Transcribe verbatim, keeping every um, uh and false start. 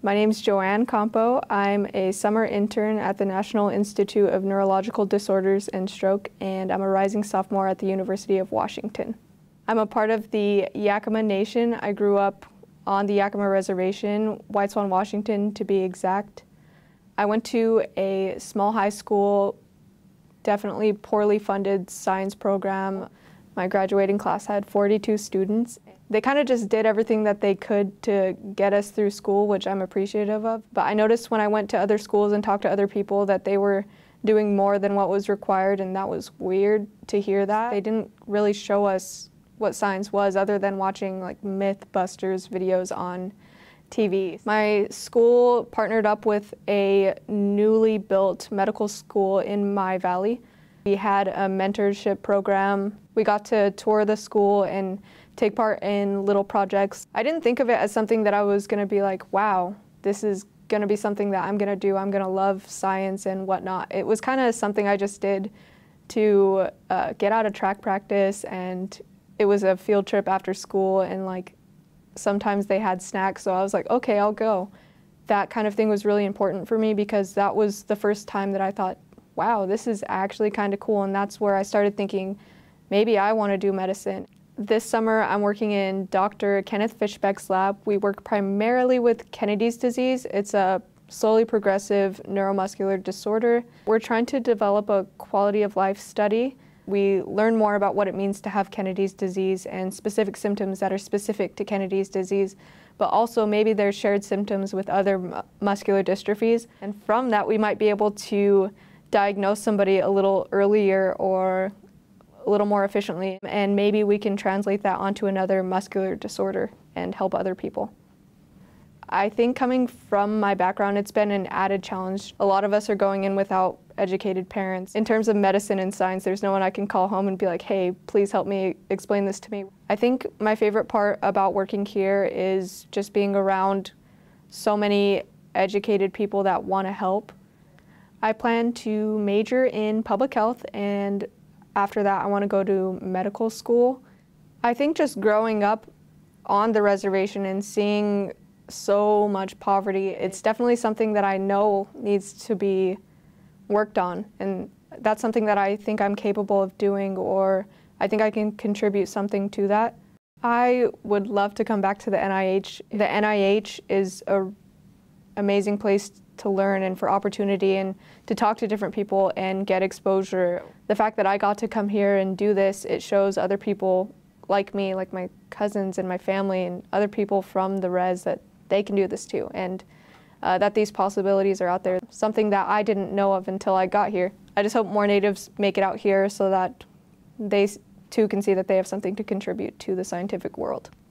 My name's Joanne Compo. I'm a summer intern at the National Institute of Neurological Disorders and Stroke, and I'm a rising sophomore at the University of Washington. I'm a part of the Yakima Nation. I grew up on the Yakima Reservation, White Swan, Washington to be exact. I went to a small high school, definitely poorly funded science program. My graduating class had forty-two students. They kind of just did everything that they could to get us through school, which I'm appreciative of. But I noticed when I went to other schools and talked to other people that they were doing more than what was required, and that was weird to hear that. They didn't really show us what science was other than watching like Mythbusters videos on T V. My school partnered up with a newly built medical school in my valley. We had a mentorship program. We got to tour the school and take part in little projects. I didn't think of it as something that I was gonna be like, wow, this is gonna be something that I'm gonna do. I'm gonna love science and whatnot. It was kind of something I just did to uh, get out of track practice, and it was a field trip after school, and like sometimes they had snacks, so I was like, okay, I'll go. That kind of thing was really important for me because that was the first time that I thought, wow, this is actually kind of cool, and that's where I started thinking, maybe I want to do medicine. This summer, I'm working in Doctor Kenneth Fischbeck's lab. We work primarily with Kennedy's disease. It's a slowly progressive neuromuscular disorder. We're trying to develop a quality of life study. We learn more about what it means to have Kennedy's disease and specific symptoms that are specific to Kennedy's disease, but also maybe there's shared symptoms with other muscular dystrophies. And from that, we might be able to diagnose somebody a little earlier or a little more efficiently, and maybe we can translate that onto another muscular disorder and help other people. I think coming from my background, it's been an added challenge. A lot of us are going in without educated parents. In terms of medicine and science, there's no one I can call home and be like, hey, please help me explain this to me. I think my favorite part about working here is just being around so many educated people that want to help. I plan to major in public health, and after that I want to go to medical school. I think just growing up on the reservation and seeing so much poverty, it's definitely something that I know needs to be worked on, and that's something that I think I'm capable of doing, or I think I can contribute something to that. I would love to come back to the N I H. The N I H is an amazing place to learn and for opportunity and to talk to different people and get exposure. The fact that I got to come here and do this, it shows other people like me, like my cousins and my family and other people from the res, that they can do this too, and uh, that these possibilities are out there, something that I didn't know of until I got here. I just hope more natives make it out here so that they too can see that they have something to contribute to the scientific world.